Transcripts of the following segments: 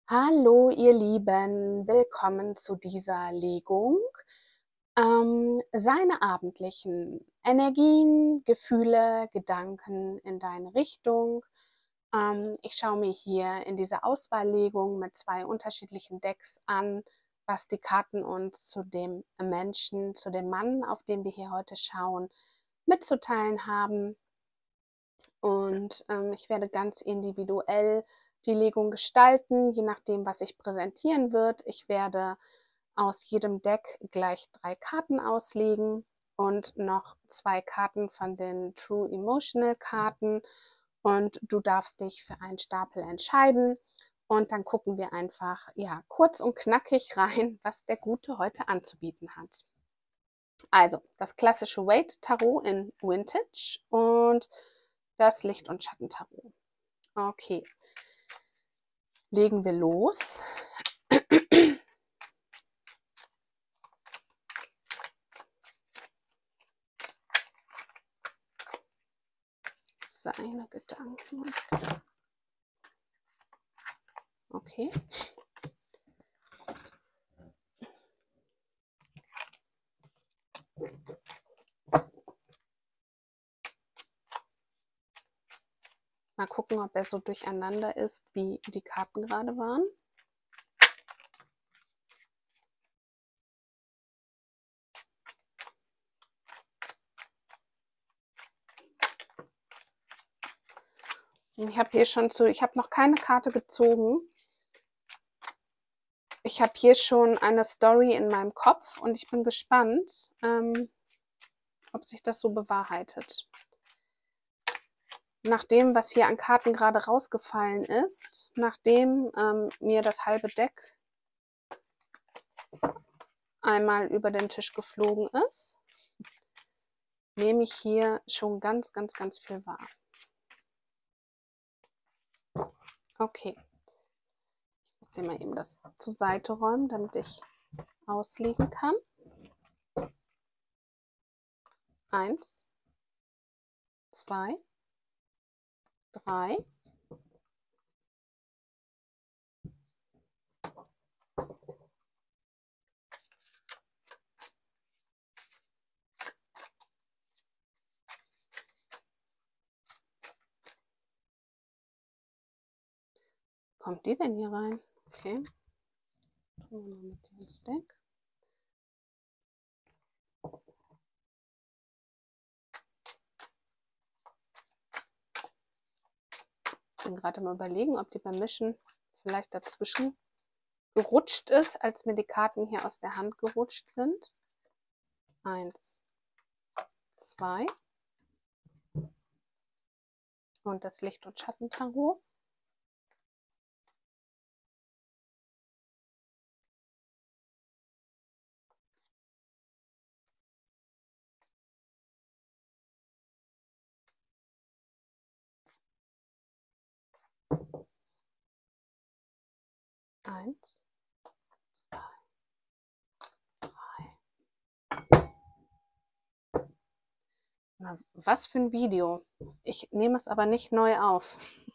Hallo, ihr Lieben, willkommen zu dieser Legung. Seine abendlichen Energien, Gefühle, Gedanken in deine Richtung. Ich schaue mir hier in dieser Auswahllegung mit zwei unterschiedlichen Decks an, was die Karten uns zu dem Menschen, zu dem Mann, auf den wir hier heute schauen, mitzuteilen haben. Und ich werde ganz individuell die Legung gestalten, je nachdem, was sich präsentieren wird. Ich werde aus jedem Deck gleich 3 Karten auslegen und noch 2 Karten von den True Emotional Karten. Und du darfst dich für einen Stapel entscheiden. Und dann gucken wir einfach, ja, kurz und knackig rein, was der Gute heute anzubieten hat. Also, das klassische Wade-Tarot in Vintage und das Licht- und Schattentarot. Okay, legen wir los. Seine Gedanken. Okay. Mal gucken, ob er so durcheinander ist, wie die Karten gerade waren. Ich habe hier schon ich habe noch keine Karte gezogen. Ich habe hier schon eine Story in meinem Kopf und ich bin gespannt, ob sich das so bewahrheitet. Nach dem, was hier an Karten gerade rausgefallen ist, nachdem mir das halbe Deck einmal über den Tisch geflogen ist, nehme ich hier schon ganz, ganz, ganz viel wahr. Okay. Ich muss hier mal eben das zur Seite räumen, damit ich auslegen kann. 1, 2, 3. Kommt die denn hier rein? Okay. Tun wir mal mit ins Deck. Ich bin gerade mal überlegen, ob die beim Mischen vielleicht dazwischen gerutscht ist, als mir die Karten hier aus der Hand gerutscht sind. 1, 2. Und das Licht- und Schattentarot. Eins, zwei, drei. Na, was für ein Video. Ich nehme es aber nicht neu auf.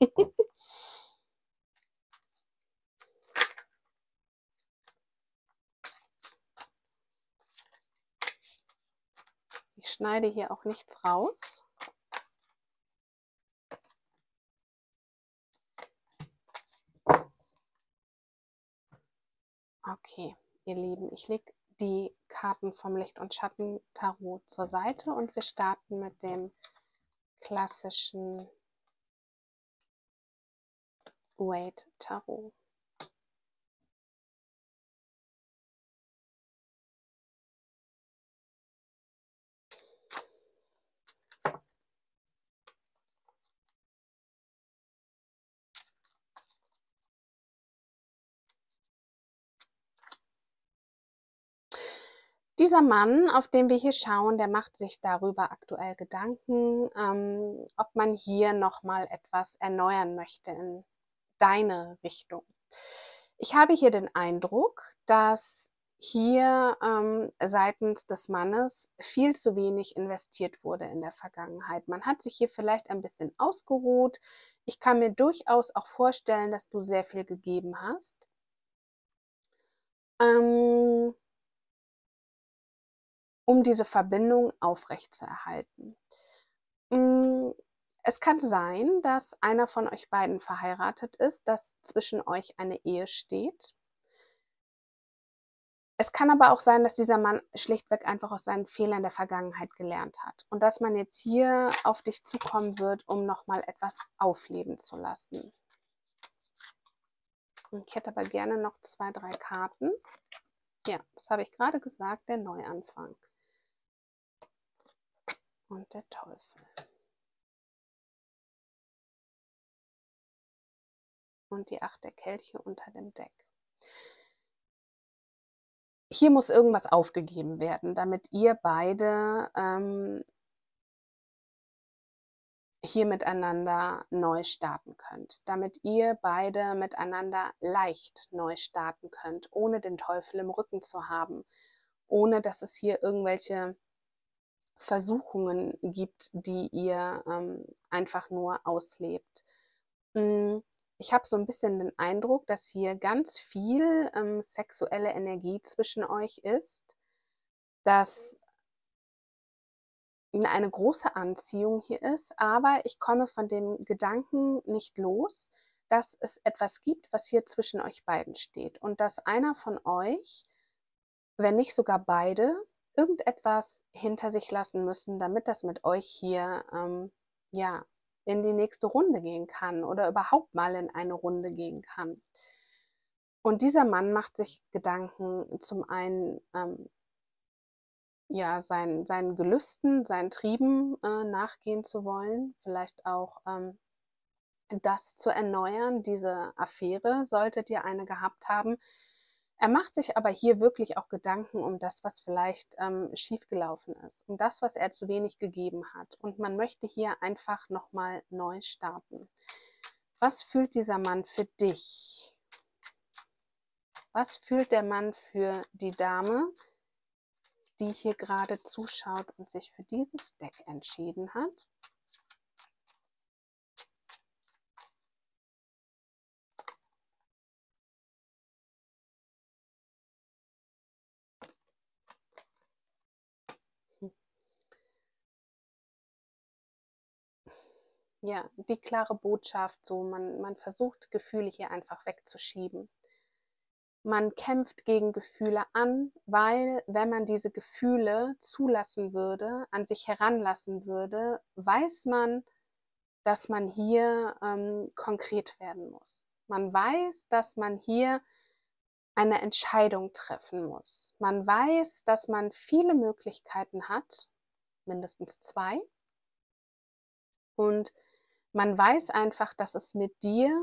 Ich schneide hier auch nichts raus. Okay, ihr Lieben, ich lege die Karten vom Licht- und Schattentarot zur Seite und wir starten mit dem klassischen Wade-Tarot. Dieser Mann, auf den wir hier schauen, der macht sich darüber aktuell Gedanken, ob man hier nochmal etwas erneuern möchte in deine Richtung. Ich habe hier den Eindruck, dass hier seitens des Mannes viel zu wenig investiert wurde in der Vergangenheit. Man hat sich hier vielleicht ein bisschen ausgeruht Ich kann mir durchaus auch vorstellen, dass du sehr viel gegeben hast. Um diese Verbindung aufrechtzuerhalten. Es kann sein, dass einer von euch beiden verheiratet ist, dass zwischen euch eine Ehe steht. Es kann aber auch sein, dass dieser Mann schlichtweg einfach aus seinen Fehlern der Vergangenheit gelernt hat und dass man jetzt hier auf dich zukommen wird, um noch mal etwas aufleben zu lassen. Ich hätte aber gerne noch 2, 3 Karten. Ja, das habe ich gerade gesagt, der Neuanfang. Und der Teufel. Und die 8 der Kelche unter dem Deck. Hier muss irgendwas aufgegeben werden, damit ihr beide hier miteinander neu starten könnt, damit ihr beide miteinander leicht neu starten könnt, ohne den Teufel im Rücken zu haben, ohne dass es hier irgendwelche Versuchungen gibt, die ihr einfach nur auslebt. Ich habe so ein bisschen den Eindruck, dass hier ganz viel sexuelle Energie zwischen euch ist, dass eine große Anziehung hier ist, aber ich komme von dem Gedanken nicht los, dass es etwas gibt, was hier zwischen euch beiden steht und dass einer von euch, wenn nicht sogar beide, irgendetwas hinter sich lassen müssen, damit das mit euch hier ja in die nächste Runde gehen kann oder überhaupt mal in eine Runde gehen kann. Und dieser Mann macht sich Gedanken zum einen ja, seinen Gelüsten, seinen Trieben nachgehen zu wollen, vielleicht auch das zu erneuern, diese Affäre, solltet ihr eine gehabt haben. Er macht sich aber hier wirklich auch Gedanken um das, was vielleicht schiefgelaufen ist, um das, was er zu wenig gegeben hat. Und man möchte hier einfach nochmal neu starten. Was fühlt dieser Mann für dich? Was fühlt der Mann für die Dame, die hier gerade zuschaut und sich für dieses Deck entschieden hat? Ja, die klare Botschaft, so man versucht Gefühle hier einfach wegzuschieben. Man kämpft gegen Gefühle an, weil wenn man diese Gefühle zulassen würde, an sich heranlassen würde, weiß man, dass man hier konkret werden muss. Man weiß, dass man hier eine Entscheidung treffen muss. Man weiß, dass man viele Möglichkeiten hat, mindestens 2. Und man weiß einfach, dass es mit dir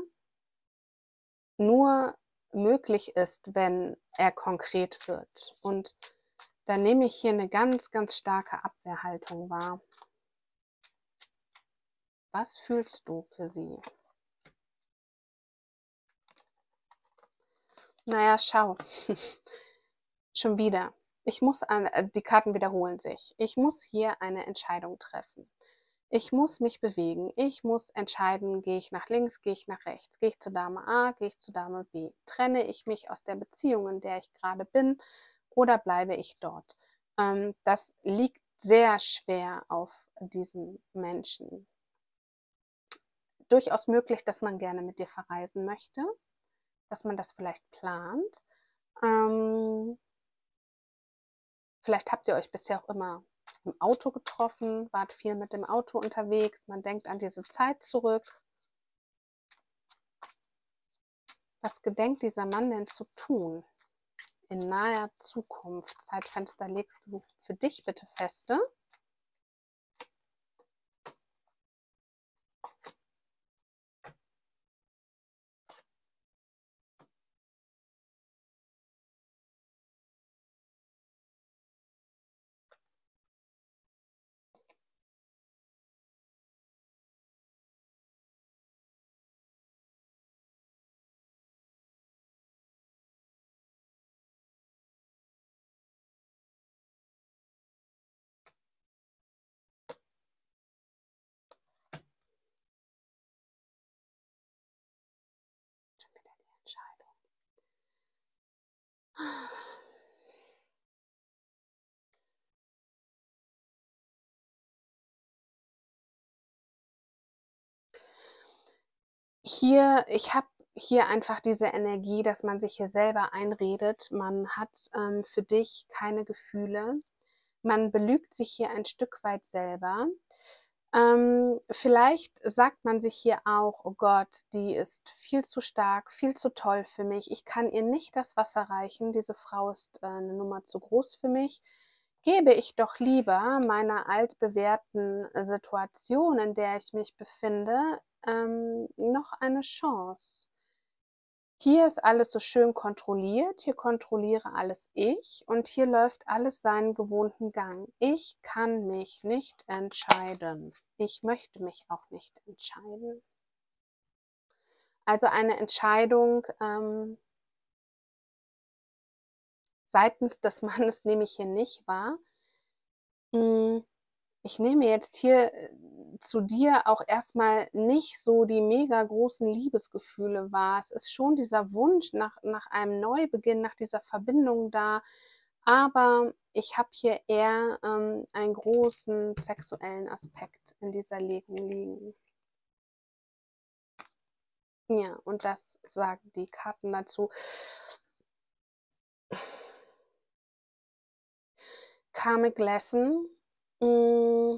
nur möglich ist, wenn er konkret wird. Und dann nehme ich hier eine ganz, ganz starke Abwehrhaltung wahr. Was fühlst du für sie? Naja, schau. Schon wieder. Die Karten wiederholen sich. Ich muss hier eine Entscheidung treffen. Ich muss mich bewegen. Ich muss entscheiden, gehe ich nach links, gehe ich nach rechts, gehe ich zur Dame A, gehe ich zur Dame B. Trenne ich mich aus der Beziehung, in der ich gerade bin, oder bleibe ich dort? Das liegt sehr schwer auf diesem Menschen. Durchaus möglich, dass man gerne mit dir verreisen möchte, dass man das vielleicht plant. Vielleicht habt ihr euch bisher auch immer im Auto getroffen, wart viel mit dem Auto unterwegs, man denkt an diese Zeit zurück. Was gedenkt dieser Mann denn zu tun in naher Zukunft? Zeitfenster legst du für dich bitte feste. Ich habe hier einfach diese Energie, dass man sich hier selber einredet, man hat, für dich keine Gefühle. Man belügt sich hier ein Stück weit selber. Vielleicht sagt man sich hier auch: „Oh Gott, die ist viel zu stark, viel zu toll für mich. Ich kann ihr nicht das Wasser reichen. Diese Frau ist, 'ne Nummer zu groß für mich. Gebe ich doch lieber meiner altbewährten Situation, in der ich mich befinde, noch eine Chance. Hier ist alles so schön kontrolliert, hier kontrolliere alles ich und hier läuft alles seinen gewohnten Gang. Ich kann mich nicht entscheiden. Ich möchte mich auch nicht entscheiden. Also eine Entscheidung seitens des Mannes nehme ich hier nicht wahr. Hm, Ich nehme jetzt hier zu dir auch erstmal nicht so die mega großen Liebesgefühle wahr. Es ist schon dieser Wunsch nach einem Neubeginn, nach dieser Verbindung da, aber ich habe hier eher einen großen sexuellen Aspekt in dieser Legung liegen. Ja, und das sagen die Karten dazu. Karmic Lesson. mm,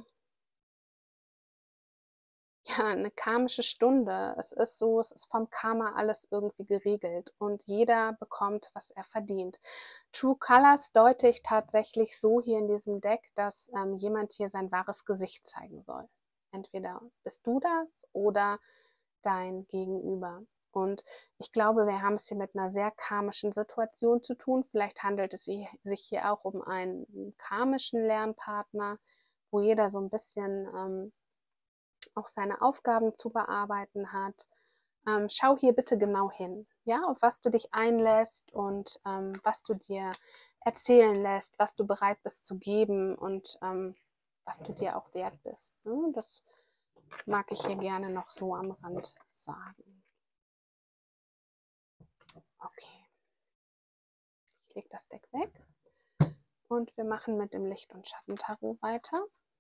Ja, eine karmische Stunde. Es ist so, es ist vom Karma alles irgendwie geregelt und jeder bekommt, was er verdient. True Colors deute ich tatsächlich so hier in diesem Deck, dass jemand hier sein wahres Gesicht zeigen soll. Entweder bist du das oder dein Gegenüber. Und ich glaube, wir haben es hier mit einer sehr karmischen Situation zu tun. Vielleicht handelt es sich hier auch um einen karmischen Lernpartner, wo jeder so ein bisschen auch seine Aufgaben zu bearbeiten hat. Schau hier bitte genau hin, ja, auf was du dich einlässt und was du dir erzählen lässt, was du bereit bist zu geben und was du dir auch wert bist. Ne? Das mag ich hier gerne noch so am Rand sagen. Okay, ich lege das Deck weg und wir machen mit dem Licht- und Schattentarot weiter.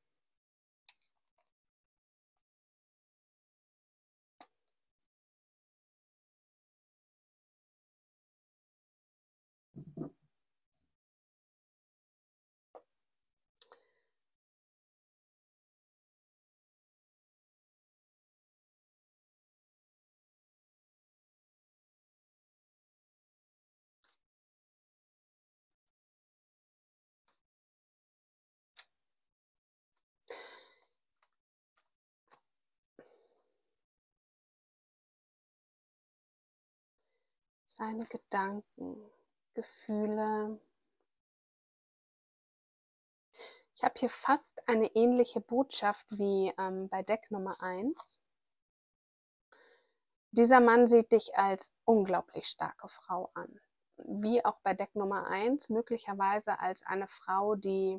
Seine Gedanken, Gefühle. Ich habe hier fast eine ähnliche Botschaft wie bei Deck Nummer 1. Dieser Mann sieht dich als unglaublich starke Frau an. Wie auch bei Deck Nummer 1, möglicherweise als eine Frau, die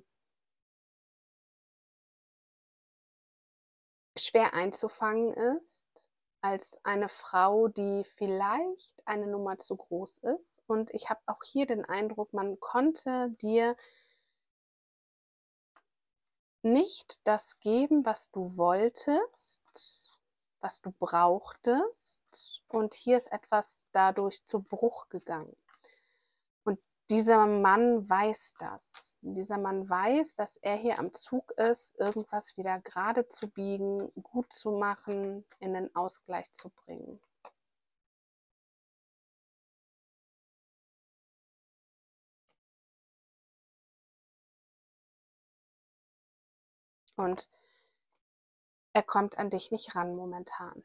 schwer einzufangen ist, als eine Frau, die vielleicht eine Nummer zu groß ist. Und ich habe auch hier den Eindruck, man konnte dir nicht das geben, was du wolltest, was du brauchtest. Und hier ist etwas dadurch zu Bruch gegangen. Und dieser Mann weiß das. Dieser Mann weiß, dass er hier am Zug ist, irgendwas wieder gerade zu biegen, gut zu machen, in den Ausgleich zu bringen. Und er kommt an dich nicht ran momentan.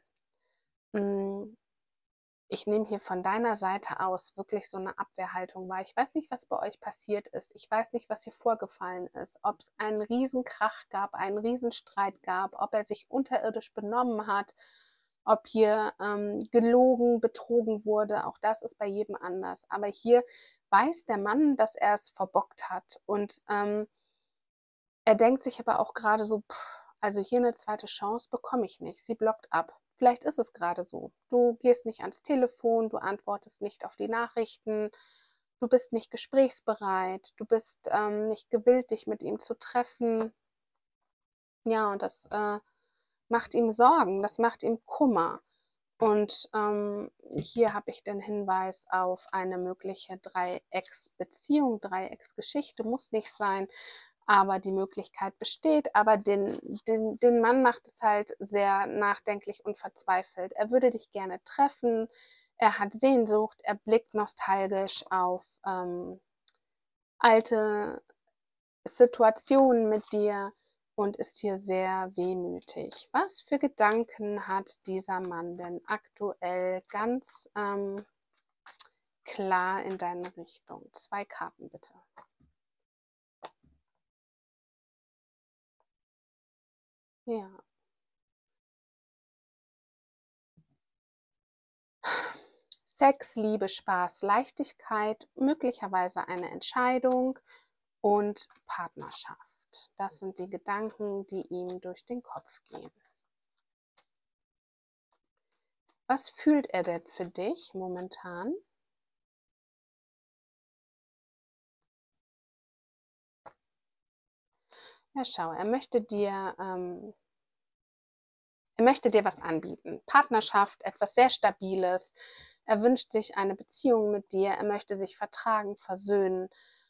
Ich nehme hier von deiner Seite aus wirklich so eine Abwehrhaltung wahr. Ich weiß nicht, was bei euch passiert ist. Ich weiß nicht, was hier vorgefallen ist. Ob es einen Riesenkrach gab, einen Riesenstreit gab, ob er sich unterirdisch benommen hat, ob hier gelogen, betrogen wurde. Auch das ist bei jedem anders. Aber hier weiß der Mann, dass er es verbockt hat. Und er denkt sich aber auch gerade so, also hier eine zweite Chance bekomme ich nicht. Sie blockt ab. Vielleicht ist es gerade so. Du gehst nicht ans Telefon, du antwortest nicht auf die Nachrichten, du bist nicht gesprächsbereit, du bist nicht gewillt, dich mit ihm zu treffen. Ja, und das macht ihm Sorgen, das macht ihm Kummer. Und hier habe ich den Hinweis auf eine mögliche Dreiecksbeziehung, Dreiecksgeschichte, muss nicht sein, aber die Möglichkeit besteht. Aber den Mann macht es halt sehr nachdenklich und verzweifelt. Er würde dich gerne treffen, er hat Sehnsucht, er blickt nostalgisch auf alte Situationen mit dir und ist hier sehr wehmütig. Was für Gedanken hat dieser Mann denn aktuell ganz klar in deine Richtung? 2 Karten bitte. Ja. Sex, Liebe, Spaß, Leichtigkeit, möglicherweise eine Entscheidung und Partnerschaft. Das sind die Gedanken, die ihm durch den Kopf gehen. Was fühlt er denn für dich momentan? Ja, schau, er möchte dir was anbieten. Partnerschaft, etwas sehr Stabiles. Er wünscht sich eine Beziehung mit dir. Er möchte sich vertragen, versöhnen.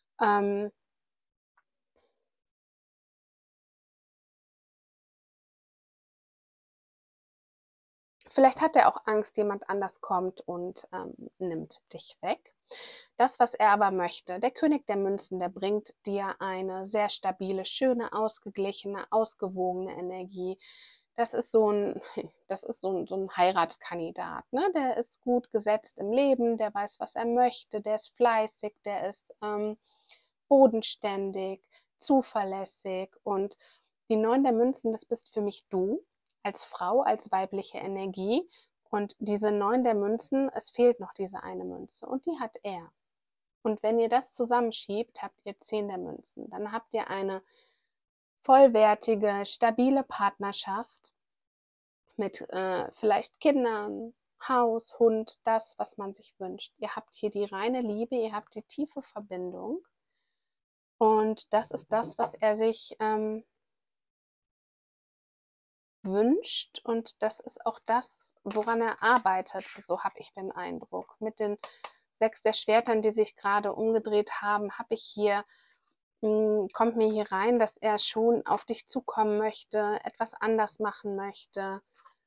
Vielleicht hat er auch Angst, jemand anders kommt und nimmt dich weg. Das, was er aber möchte, der König der Münzen, der bringt dir eine sehr stabile, schöne, ausgeglichene, ausgewogene Energie. Das ist so ein Heiratskandidat, ne? Der ist gut gesetzt im Leben, der weiß, was er möchte, der ist fleißig, der ist bodenständig, zuverlässig. Und die 9 der Münzen, das bist für mich du, als Frau, als weibliche Energie. Und diese 9 der Münzen, es fehlt noch diese eine Münze und die hat er. Und wenn ihr das zusammenschiebt, habt ihr 10 der Münzen. Dann habt ihr eine vollwertige, stabile Partnerschaft mit vielleicht Kindern, Haus, Hund, das, was man sich wünscht. Ihr habt hier die reine Liebe, ihr habt die tiefe Verbindung. Und das ist das, was er sich wünscht. Und das ist auch das, woran er arbeitet. So habe ich den Eindruck. Mit den 6 der Schwertern, die sich gerade umgedreht haben, habe ich hier, kommt mir hier rein, dass er schon auf dich zukommen möchte, etwas anders machen möchte.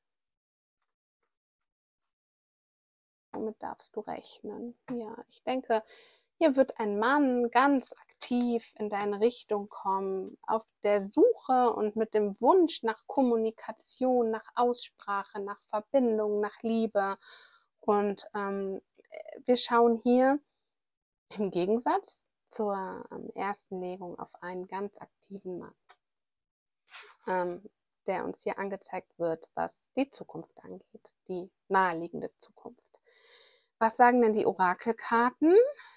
Womit darfst du rechnen? Ja, ich denke, hier wird ein Mann ganz aktiv in deine Richtung kommen, auf der Suche und mit dem Wunsch nach Kommunikation, nach Aussprache, nach Verbindung, nach Liebe. Und wir schauen hier im Gegensatz zur ersten Legung auf einen ganz aktiven Mann, der uns hier angezeigt wird, was die Zukunft angeht, die naheliegende Zukunft. Was sagen denn die Orakelkarten?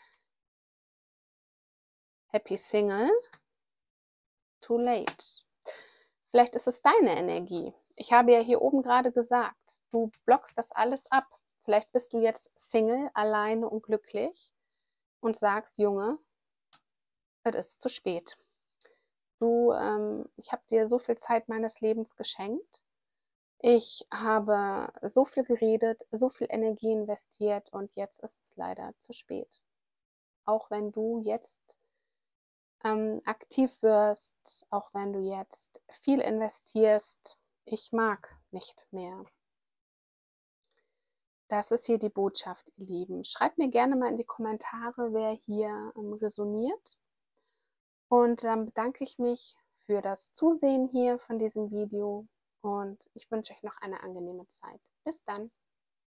Happy Single, too late. Vielleicht ist es deine Energie. Ich habe ja hier oben gerade gesagt, du blockst das alles ab. Vielleicht bist du jetzt Single, alleine und glücklich und sagst, Junge, es ist zu spät. Ich habe dir so viel Zeit meines Lebens geschenkt. Ich habe so viel geredet, so viel Energie investiert und jetzt ist es leider zu spät. Auch wenn du jetzt aktiv wirst, auch wenn du jetzt viel investierst, ich mag nicht mehr. Das ist hier die Botschaft, ihr Lieben. Schreibt mir gerne mal in die Kommentare, wer hier resoniert. Und dann bedanke ich mich für das Zusehen hier von diesem Video und ich wünsche euch noch eine angenehme Zeit. Bis dann.